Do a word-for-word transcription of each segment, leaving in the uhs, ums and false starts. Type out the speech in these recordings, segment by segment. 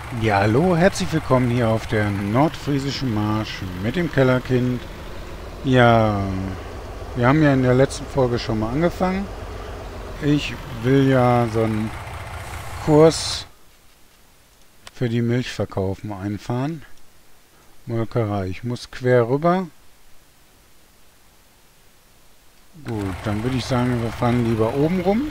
Ja, hallo, herzlich willkommen hier auf der nordfriesischen Marsch mit dem Kellerkind. Ja, wir haben ja in der letzten Folge schon mal angefangen. Ich will ja so einen Kurs für die Milchverkaufen einfahren. Molkerei. Ich muss quer rüber. Gut, dann würde ich sagen, wir fahren lieber oben rum.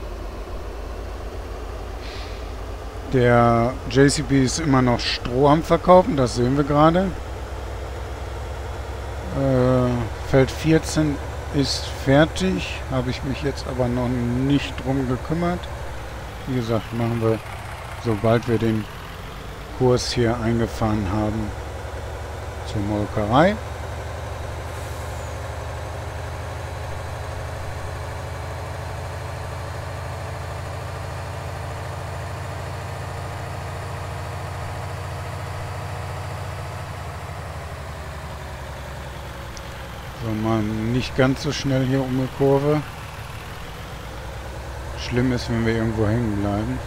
Der J C B ist immer noch Stroh am Verkaufen, das sehen wir gerade. Äh, Feld vierzehn ist fertig, habe ich mich jetzt aber noch nicht drum gekümmert. Wie gesagt, machen wir, sobald wir den Kurs hier eingefahren haben, zur Molkerei. So, mal nicht ganz so schnell hier um die Kurve. Schlimm ist, wenn wir irgendwo hängen bleiben.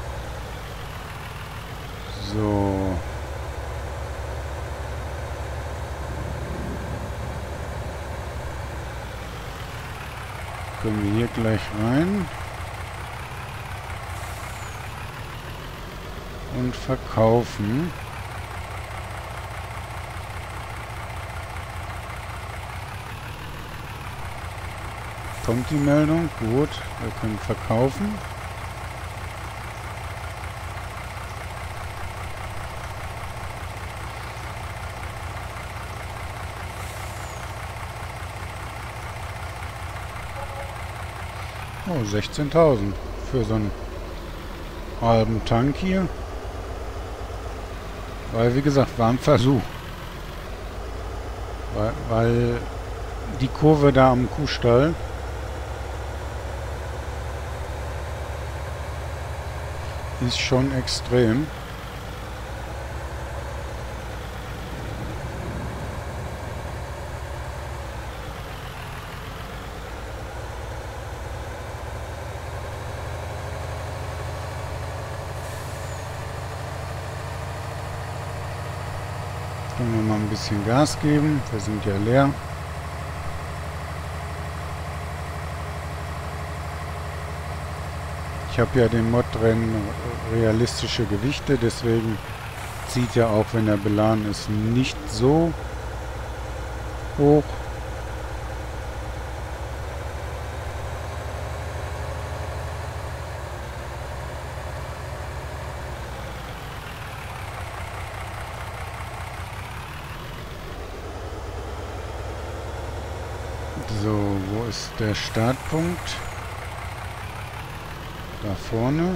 So. Können wir hier gleich rein. Und verkaufen. Kommt die Meldung? Gut, wir können verkaufen. Oh, sechzehntausend für so einen halben Tank hier. Weil, wie gesagt, war ein Versuch. Weil, weil die Kurve da am Kuhstall ist schon extrem. Können wir mal ein bisschen Gas geben. Wir sind ja leer. Ich habe ja den Mod drin, realistische Gewichte, deswegen zieht er auch, wenn er beladen ist, nicht so hoch. So, wo ist der Startpunkt? Da vorne.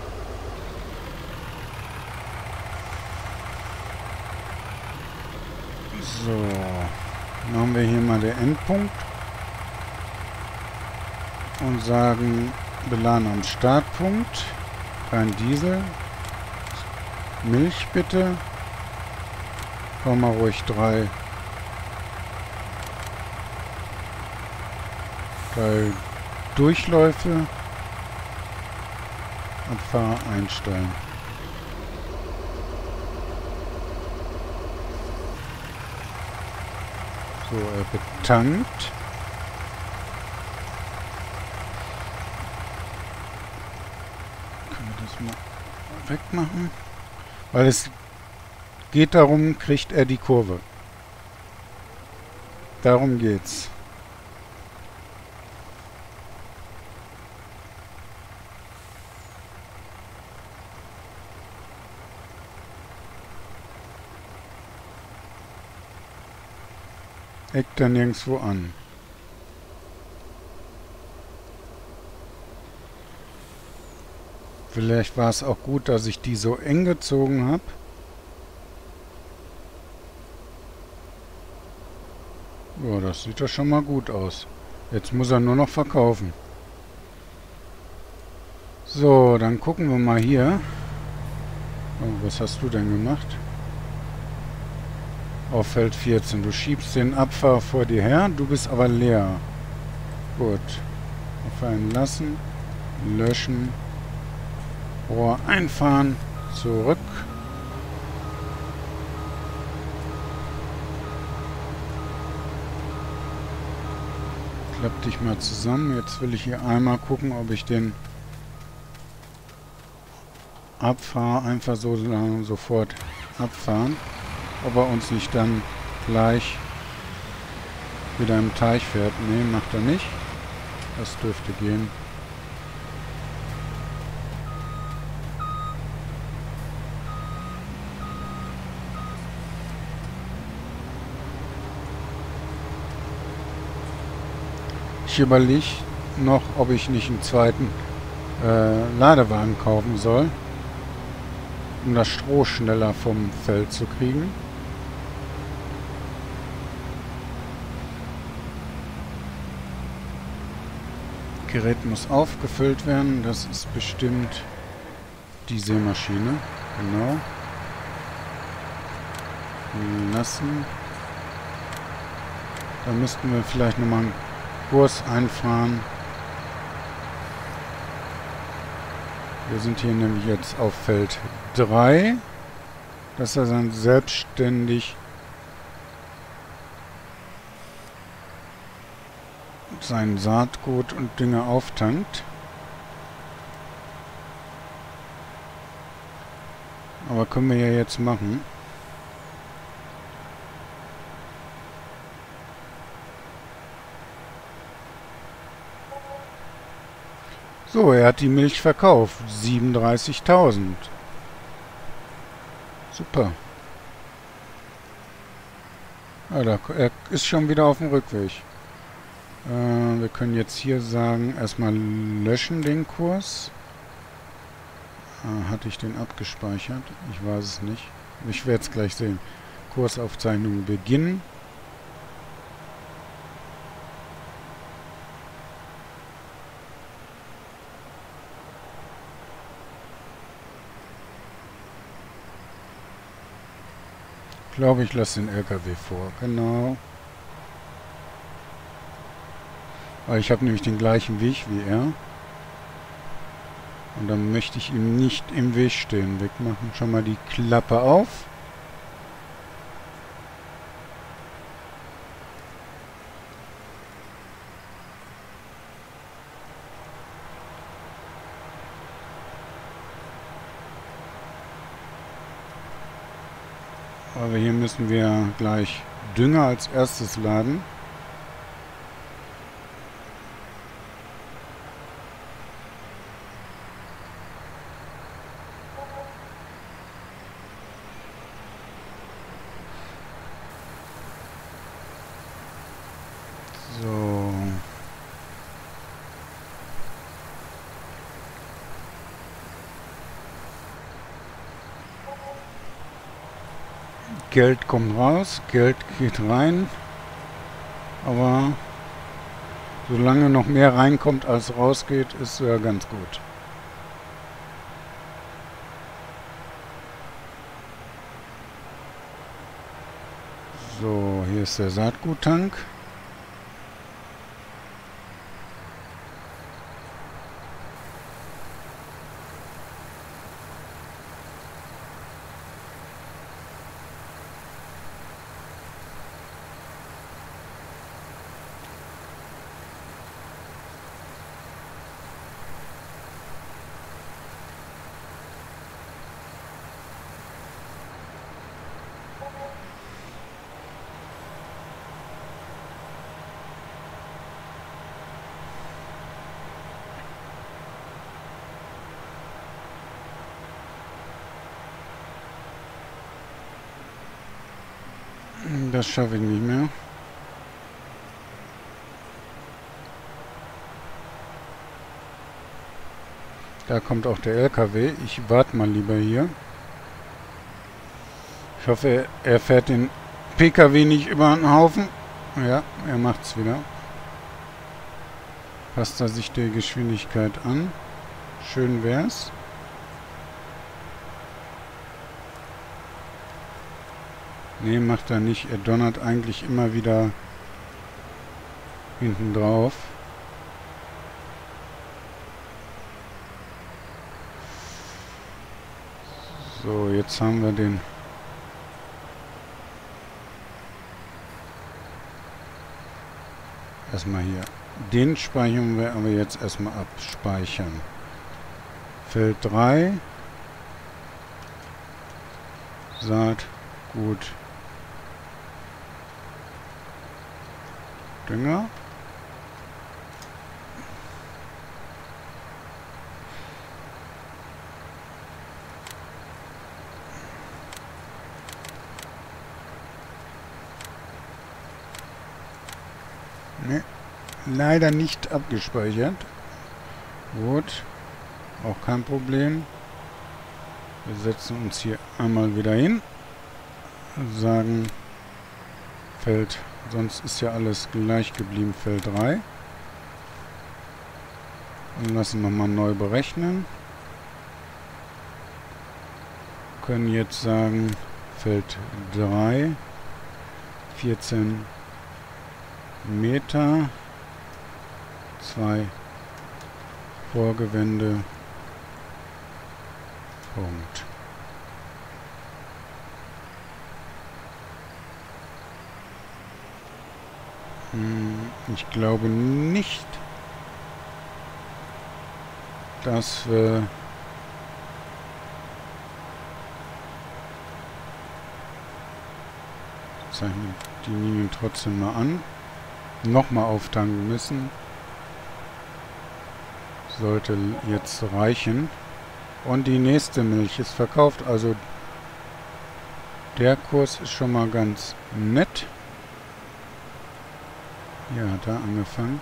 So, machen wir hier mal den Endpunkt und sagen, beladen am Startpunkt, kein Diesel, Milch bitte, fahr mal ruhig drei, drei Durchläufe. Abfahrer einstellen. So, er betankt. Können wir das mal wegmachen? Weil es geht darum, kriegt er die Kurve. Darum geht's. Eckt er nirgendwo an. Vielleicht war es auch gut, dass ich die so eng gezogen habe. Ja, das sieht doch schon mal gut aus. Jetzt muss er nur noch verkaufen. So, dann gucken wir mal hier. Oh, was hast du denn gemacht? Auf Feld vierzehn. Du schiebst den Abfahrer vor dir her, du bist aber leer. Gut. Fallen lassen. Löschen. Rohr einfahren. Zurück. Klapp dich mal zusammen. Jetzt will ich hier einmal gucken, ob ich den abfahre. Einfach so äh, sofort abfahren. Ob er uns nicht dann gleich wieder im Teich fährt. Nee, macht er nicht. Das dürfte gehen. Ich überlege noch, ob ich nicht einen zweiten äh, Ladewagen kaufen soll, um das Stroh schneller vom Feld zu kriegen. Das Gerät muss aufgefüllt werden. Das ist bestimmt die Sämaschine. Genau. Lassen. Da müssten wir vielleicht nochmal einen Kurs einfahren. Wir sind hier nämlich jetzt auf Feld drei, dass er dann selbstständig sein Saatgut und Dinge auftankt. Aber können wir ja jetzt machen. So, er hat die Milch verkauft. siebenunddreißigtausend. Super. Ah, da, er ist schon wieder auf dem Rückweg. Äh, wir können jetzt hier sagen, erstmal löschen den Kurs. Ah, hatte ich den abgespeichert? Ich weiß es nicht. Ich werde es gleich sehen. Kursaufzeichnung beginnen. Ich glaube, ich lasse den L K W vor. Genau. Weil ich habe nämlich den gleichen Weg wie er. Und dann möchte ich ihm nicht im Weg stehen. Wegmachen. Schon mal die Klappe auf. Aber hier müssen wir gleich Dünger als erstes laden. So. Geld kommt raus, Geld geht rein, aber solange noch mehr reinkommt als rausgeht, ist ja ganz gut. So, hier ist der Saatguttank. Das schaffe ich nicht mehr. Da kommt auch der L K W. Ich warte mal lieber hier. Ich hoffe, er fährt den P K W nicht über den Haufen. Ja, er macht's wieder. Passt er sich der Geschwindigkeit an. Schön wär's. Nee, macht er nicht. Er donnert eigentlich immer wieder hinten drauf. So, jetzt haben wir den erstmal hier Den speichern wir aber jetzt erstmal ab. Speichern. Feld drei. Saat, Gut. Dünger. Ne, leider nicht abgespeichert. Gut. Auch kein Problem. Wir setzen uns hier einmal wieder hin. Sagen Feld, sonst ist ja alles gleich geblieben, Feld drei. Und lassen nochmal neu berechnen. Können jetzt sagen Feld drei, vierzehn Meter, zwei Vorgewände, Punkt. Hm, ich glaube nicht, dass wir zeichnen die Linien trotzdem mal an. Nochmal auftanken müssen. Sollte jetzt reichen. Und die nächste Milch ist verkauft. Also der Kurs ist schon mal ganz nett. Hier hat er angefangen.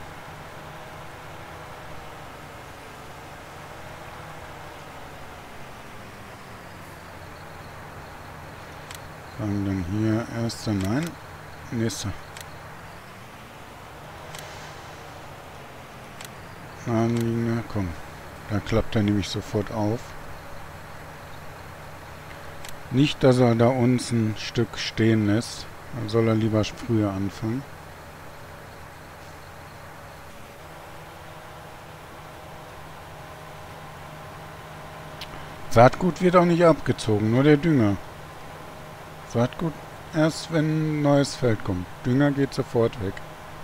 Sagen dann hier erster, nein, nächster. Anliegender, komm. Da klappt er nämlich sofort auf. Nicht, dass er da uns ein Stück stehen lässt. Dann soll er lieber früher anfangen. Saatgut wird auch nicht abgezogen, nur der Dünger. Saatgut erst, wenn ein neues Feld kommt. Dünger geht sofort weg.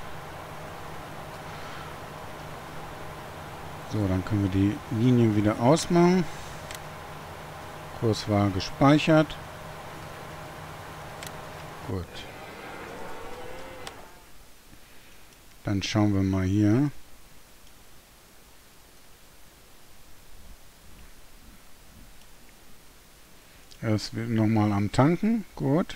So, dann können wir die Linien wieder ausmachen. Kurs war gespeichert. Gut. Dann schauen wir mal hier. Erst nochmal am Tanken. Gut.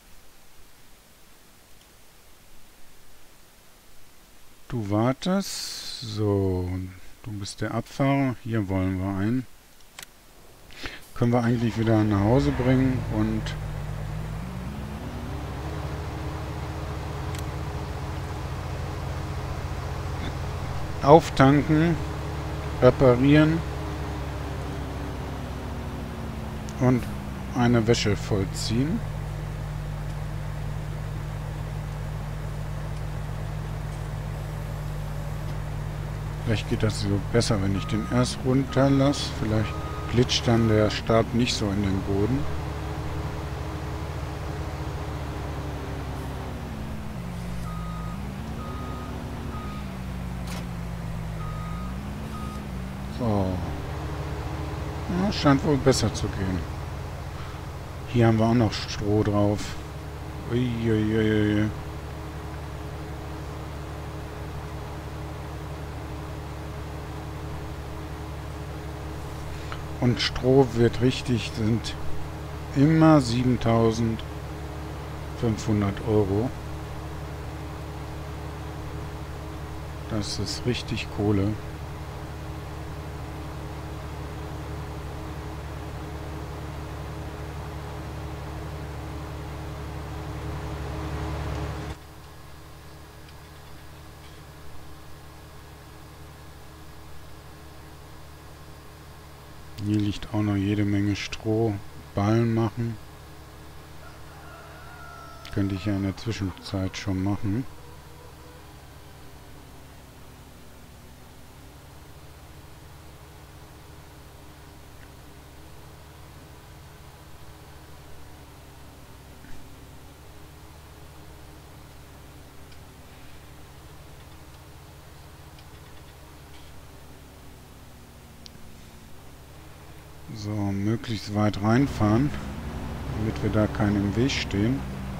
Du wartest. So. Du bist der Abfahrer. Hier wollen wir einen. Können wir eigentlich wieder nach Hause bringen und auftanken, reparieren und eine Wäsche vollziehen. Vielleicht geht das so besser, wenn ich den erst runterlasse. Vielleicht glitscht dann der Stab nicht so in den Boden. So. Ja, scheint wohl besser zu gehen. Hier haben wir auch noch Stroh drauf. Uiuiui. Und Stroh wird richtig, sind immer siebentausendfünfhundert Euro. Das ist richtig Kohle. Hier liegt auch noch jede Menge Stroh. Ballen machen. Könnte ich ja in der Zwischenzeit schon machen. So, möglichst weit reinfahren, damit wir da keinen im Weg stehen.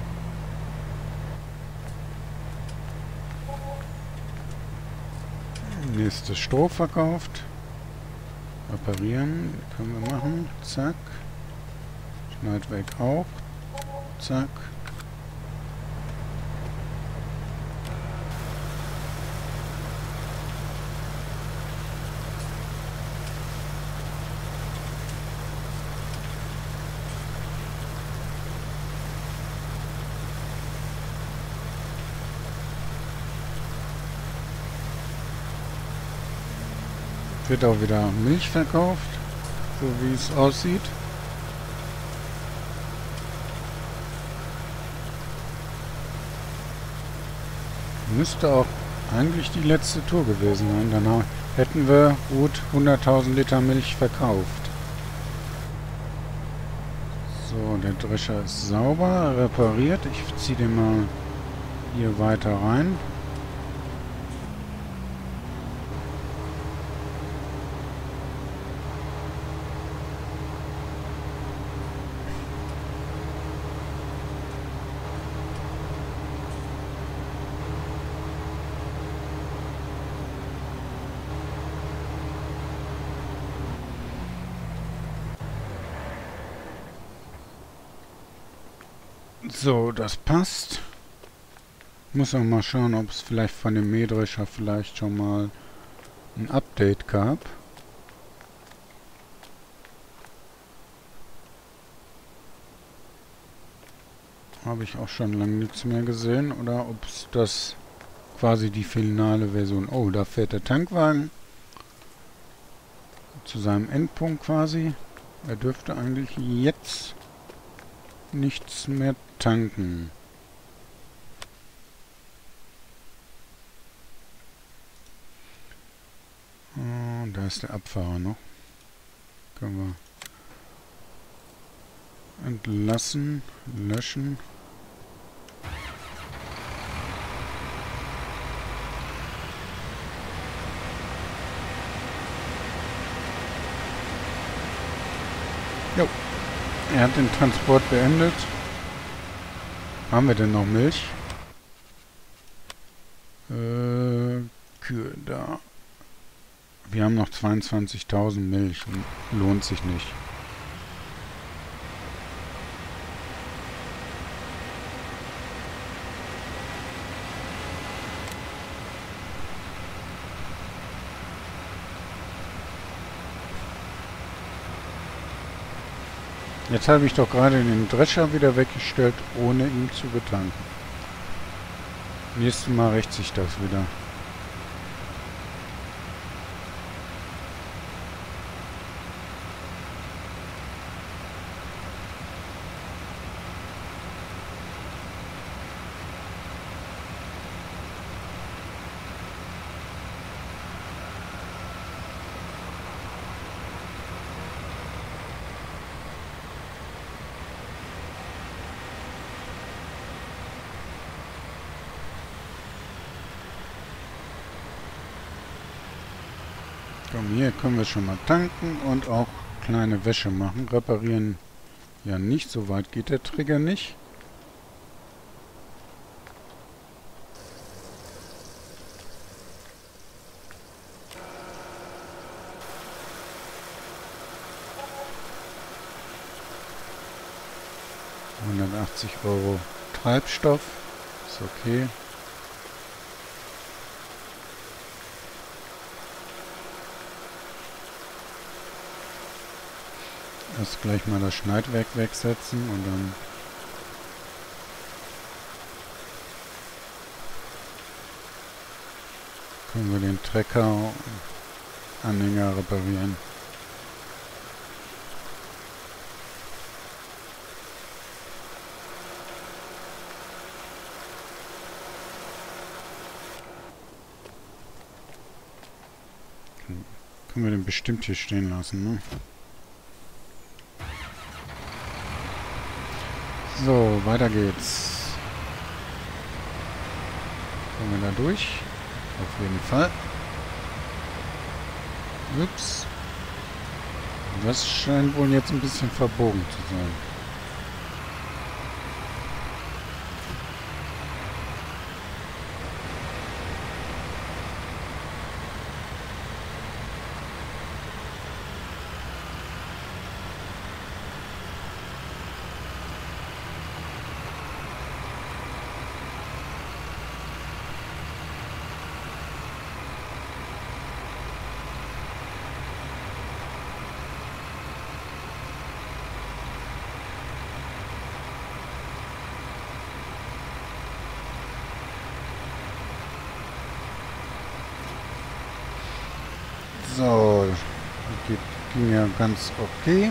Nächstes Stroh verkauft. Reparieren können wir machen. Zack. Schneidwerk auch. Zack. Wird auch wieder Milch verkauft, so wie es aussieht. Müsste auch eigentlich die letzte Tour gewesen sein. Danach hätten wir gut hunderttausend Liter Milch verkauft. So, der Drescher ist sauber, repariert. Ich ziehe den mal hier weiter rein. So, das passt. Muss auch mal schauen, ob es vielleicht von dem Mähdrescher vielleicht schon mal ein Update gab. Habe ich auch schon lange nichts mehr gesehen. Oder ob es das quasi die finale Version... Oh, da fährt der Tankwagen zu seinem Endpunkt quasi. Er dürfte eigentlich jetzt nichts mehr tanken. Oh, da ist der Abfahrer noch. Können wir entlassen, löschen. Jo. Er hat den Transport beendet. Haben wir denn noch Milch? Äh, Kühe da. Wir haben noch zweiundzwanzigtausend Milch. Lohnt sich nicht. Jetzt habe ich doch gerade den Drescher wieder weggestellt, ohne ihn zu betanken. Nächstes Mal rächt sich das wieder. Komm, hier können wir schon mal tanken und auch kleine Wäsche machen. Reparieren ja nicht, so weit geht der Trigger nicht. hundertachtzig Euro Treibstoff, ist okay. Erst gleich mal das Schneidwerk wegsetzen und dann können wir den Trecker Anhänger reparieren. Können wir den bestimmt hier stehen lassen, ne? So, weiter geht's. Kommen wir da durch? Auf jeden Fall. Ups. Das scheint wohl jetzt ein bisschen verbogen zu sein. So, geht, ging ja ganz okay.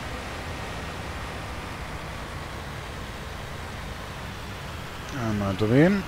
Einmal drehen.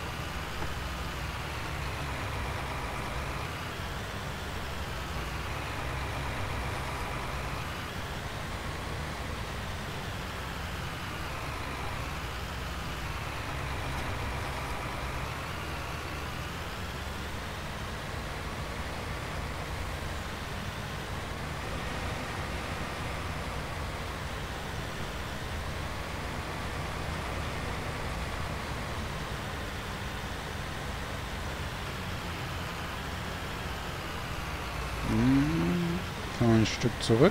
Ein Stück zurück.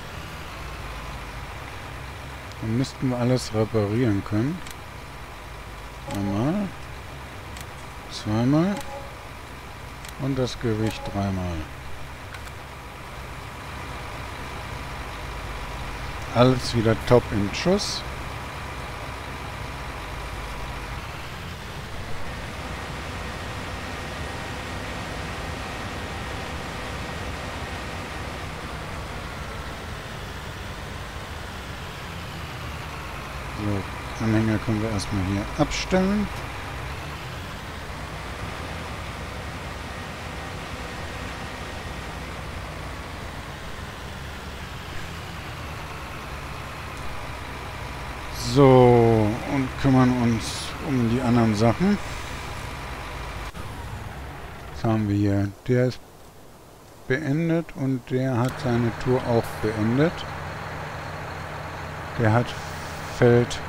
Dann müssten wir alles reparieren können. Einmal. Zweimal. Und das Gewicht dreimal. Alles wieder top im Schuss. So, Anhänger können wir erstmal hier abstellen. So, und kümmern uns um die anderen Sachen. Was haben wir hier? Der ist beendet und der hat seine Tour auch beendet. Der hat Feld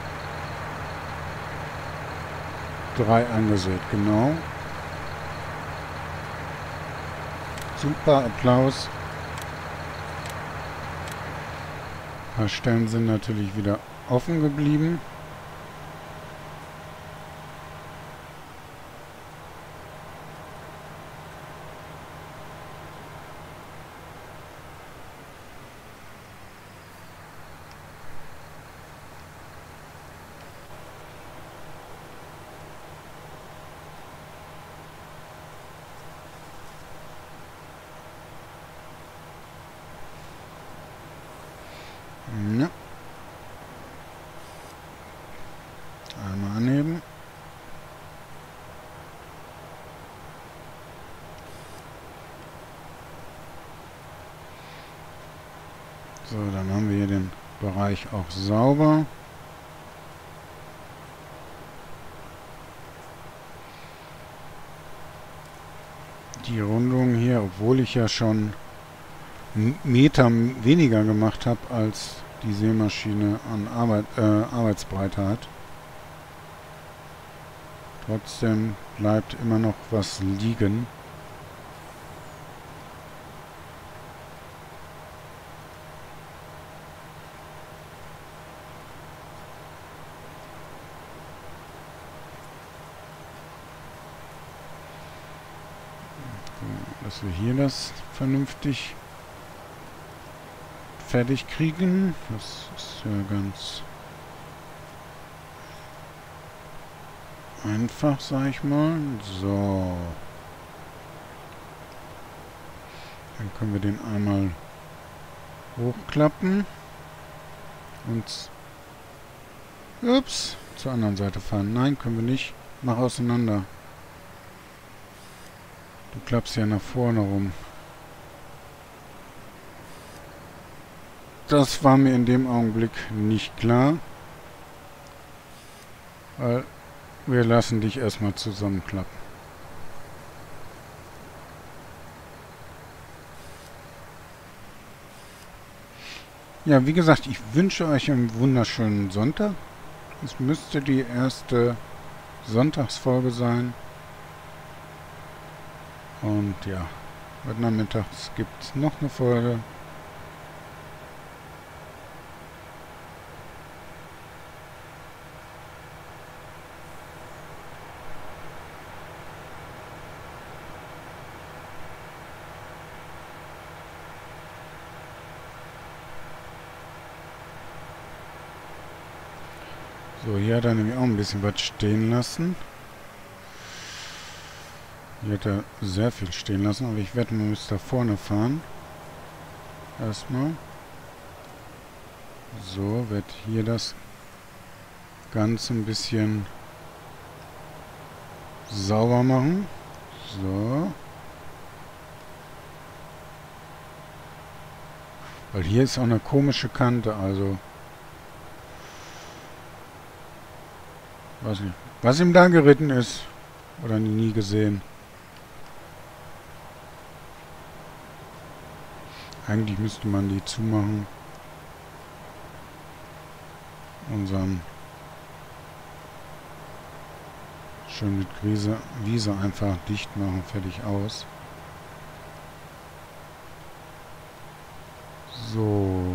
drei angesät, genau. Super, Applaus. Ein paar Stellen sind natürlich wieder offen geblieben. Ja. Einmal anheben. So, dann haben wir hier den Bereich auch sauber. Die Rundung hier, obwohl ich ja schon einen Meter weniger gemacht habe, als die Sämaschine an Arbeit, äh, Arbeitsbreite hat. Trotzdem bleibt immer noch was liegen. Dass wir hier das vernünftig fertig kriegen. Das ist ja ganz einfach, sag ich mal. So. Dann können wir den einmal hochklappen und ups, zur anderen Seite fahren. Nein, können wir nicht. Mach auseinander. Du klappst ja nach vorne rum. Das war mir in dem Augenblick nicht klar. Weil wir lassen dich erstmal zusammenklappen. Ja, wie gesagt, ich wünsche euch einen wunderschönen Sonntag. Es müsste die erste Sonntagsfolge sein. Und ja, heute nachmittags gibt es noch eine Folge. So, hier hat er nämlich auch ein bisschen was stehen lassen. Hier hat er sehr viel stehen lassen, aber ich werde mal bis da vorne fahren. Erstmal. So, wird hier das Ganze ein bisschen sauber machen. So. Weil hier ist auch eine komische Kante, also... Weiß nicht, was ihm da geritten ist. Oder nie gesehen. Eigentlich müsste man die zumachen. Unseren schön mit Wiese, Wiese einfach dicht machen, fertig aus. So.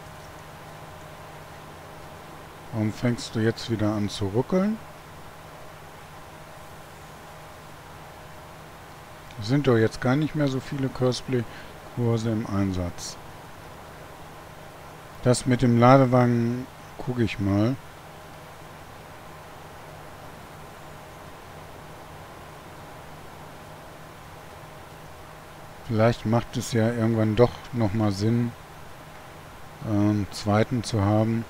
Warum fängst du jetzt wieder an zu ruckeln? Es sind doch jetzt gar nicht mehr so viele Cosplay-Kurse im Einsatz. Das mit dem Ladewagen gucke ich mal. Vielleicht macht es ja irgendwann doch nochmal Sinn, einen zweiten zu haben.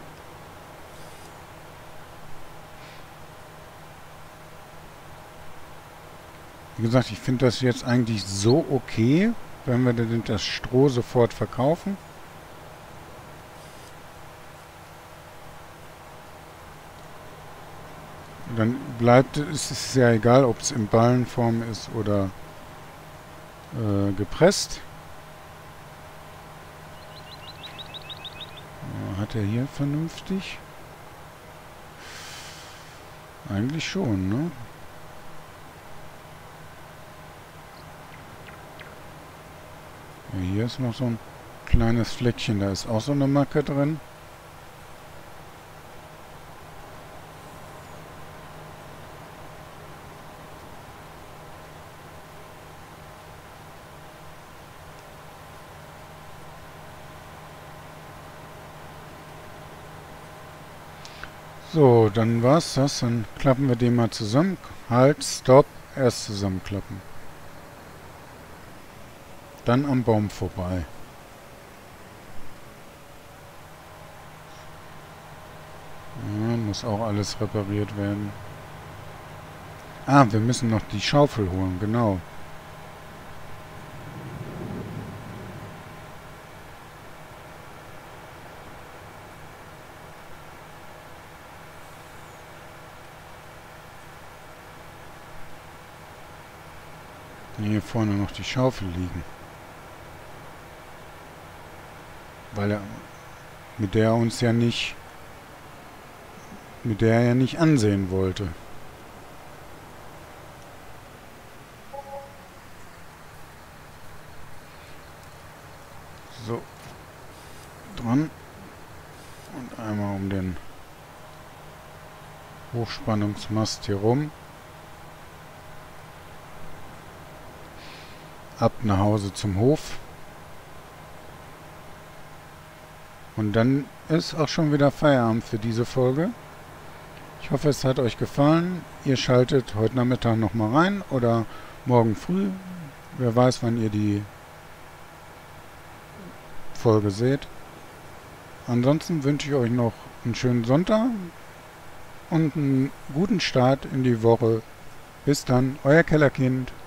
Wie gesagt, ich finde das jetzt eigentlich so okay, wenn wir denn das Stroh sofort verkaufen. Dann bleibt es, ist ja egal, ob es in Ballenform ist oder äh, gepresst. Ja, hat er hier vernünftig? Eigentlich schon, ne? Ja, hier ist noch so ein kleines Fleckchen, da ist auch so eine Macke drin. So, dann war's das. Dann klappen wir den mal zusammen. Halt, stopp, erst zusammenklappen. Dann am Baum vorbei. Ja, muss auch alles repariert werden. Ah, wir müssen noch die Schaufel holen, genau. Hier vorne noch die Schaufel liegen. Weil er mit der er uns ja nicht mit der er ja nicht ansehen wollte. So. Dran. Und einmal um den Hochspannungsmast hier rum. Ab nach Hause zum Hof. Und dann ist auch schon wieder Feierabend für diese Folge. Ich hoffe, es hat euch gefallen. Ihr schaltet heute Nachmittag nochmal rein oder morgen früh. Wer weiß, wann ihr die Folge seht. Ansonsten wünsche ich euch noch einen schönen Sonntag und einen guten Start in die Woche. Bis dann, euer Kellerkind.